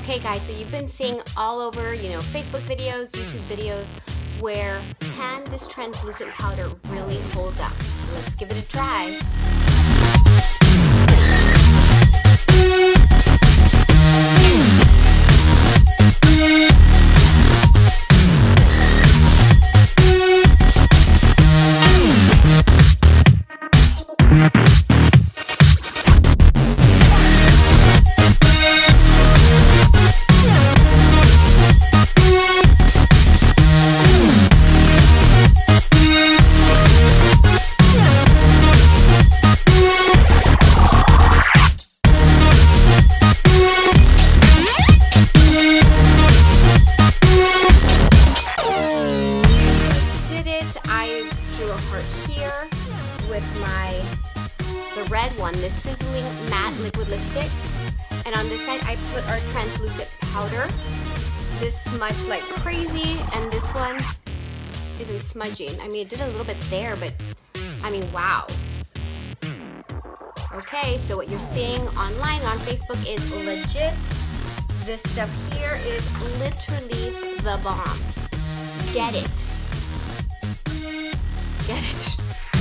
Okay guys, so you've been seeing all over, Facebook videos, YouTube videos, where can this translucent powder really hold up? Let's give it a try. Here with the red one, the sizzling matte liquid lipstick, and on this side I put our translucent powder. This smudged like crazy, and this one isn't smudging. I mean, it did a little bit there, but I mean, wow. Okay, so what you're seeing online on Facebook is legit. This stuff here is literally the bomb. Get it. Get it.